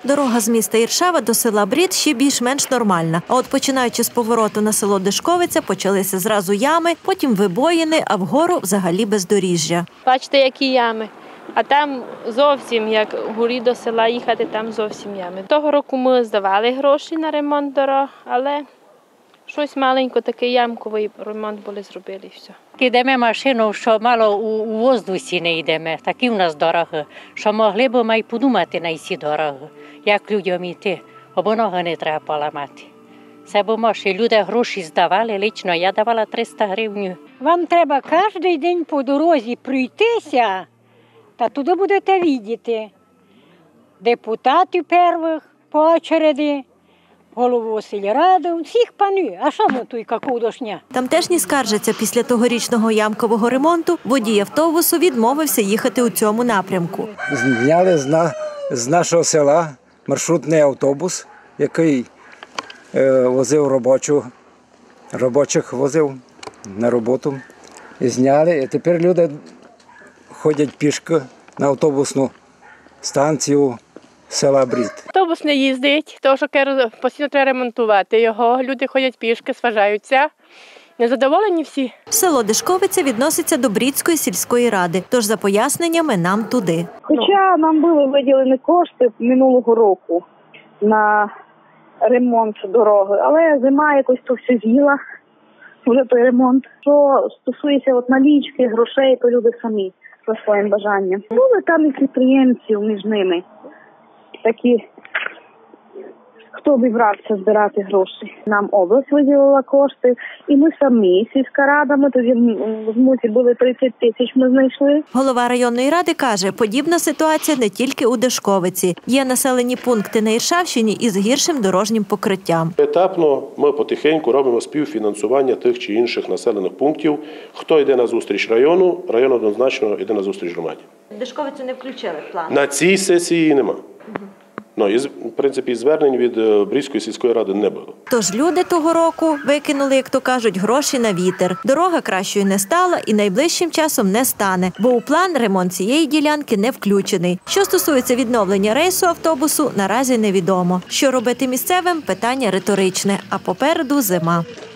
Дорога з міста Іршава до села Брід ще більш-менш нормальна. А от починаючи з повороту на село Дишковиця, почалися зразу ями, потім вибоїни, а вгору взагалі бездоріжжя. Бачите, які ями. А там зовсім, як вгорі до села їхати, там зовсім ями. Того року ми здавали гроші на ремонт дорог, але щось маленько, такий ямковий ремонт були зробили і все. Йдемо машину, що мало у воздусі не йдемо, такі в нас дороги, що могли б ми подумати на ці дороги, як людям йти, або ноги не треба поламати. Це бо може, люди гроші здавали, лично я давала 300 гривень. Вам треба кожен день по дорозі пройтися, та туди будете бачити депутатів перших по очереді, голову сільради, всіх панів. А що ми тут, яку дошня? Тамтешні скаржаться, після тогорічного ямкового ремонту водій автобусу відмовився їхати у цьому напрямку. Зняли з нашого села маршрутний автобус, який возив робочих возив на роботу. І зняли, і тепер люди ходять пішки на автобусну станцію села Брід. Автобус не їздить, тому що постійно треба ремонтувати його. Люди ходять пішки, сважаються. Незадоволені всі. Село Дишковиця відноситься до Брідської сільської ради, тож за поясненнями нам туди. Хоча нам були виділені кошти минулого року на ремонт дороги, але зима якось то все з'їла, вже той ремонт. Що стосується налічки, грошей, то люди самі за своїм бажанням. Були там і підприємців між ними, такі, хто брався збирати гроші. Нам область виділила кошти, і ми самі, сільська рада, ми тоді в муті були 30 тисяч, ми знайшли. Голова районної ради каже, подібна ситуація не тільки у Дишковиці. Є населені пункти на Іршавщині із гіршим дорожнім покриттям. Етапно ми потихеньку робимо співфінансування тих чи інших населених пунктів. Хто йде на зустріч району, район однозначно йде на зустріч громаді. Дишковицю не включили в план? На цій сесії нема. В принципі, звернень від Брідської сільської ради не було. Тож люди того року викинули, як то кажуть, гроші на вітер. Дорога кращою не стала і найближчим часом не стане, бо у план ремонт цієї ділянки не включений. Що стосується відновлення рейсу автобусу, наразі невідомо. Що робити місцевим – питання риторичне, а попереду зима.